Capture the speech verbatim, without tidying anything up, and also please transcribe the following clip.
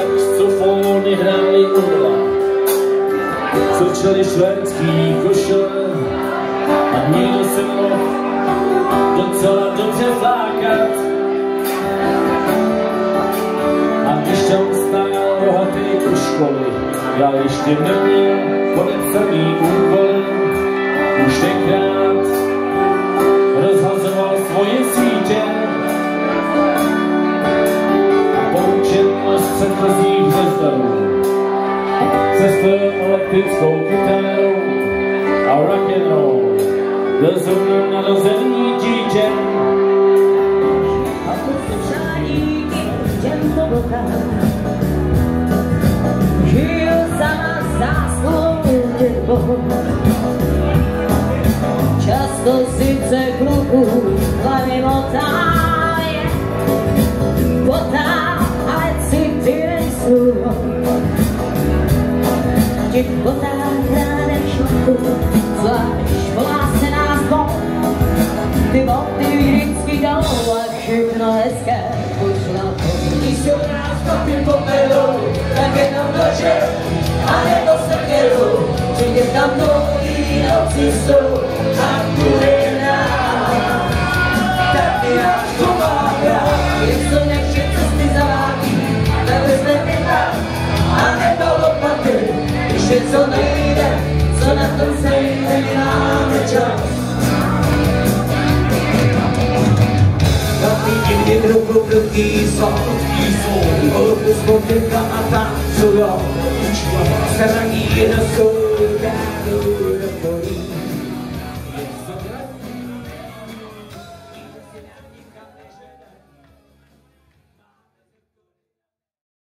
saxofony hráli urla, cvičeli švédský košile a někdo se mohl docela dobře flákat. A když tam stál rohatý u školy, já ještě neměl podepsaný úkoly, už tenkrát rozhazoval svoje sítě a poučen z předchozích hvězdarů se svou elektrickou kytarou a rock'n'roll byl zrovna narozený dítě. A to se přání těmto blokám, žiju za zásluhu dětbou. Často sice kluku hlavy motáje, potá, ale city nejsou. V těch potách rádem šlapu, zvlášť volá se nás Bůh. Ty boty vždycky jdou a všechno hezké pošlapu. Když se u nás kopí popelou, tak jenom nože a nebo srděru. Přijde tam dlouhý noci jsou a bude nám. Tak ty náš pomáhá, jestli nechce cesty zavádí, tak vezmeme nám a nebo lopaty. Když je co nejde, co na tom sejde, nemáme čas. Chlapíky, kdy druhu prudký jsou, holku spotinka a tancujou. Straní na svou dádu.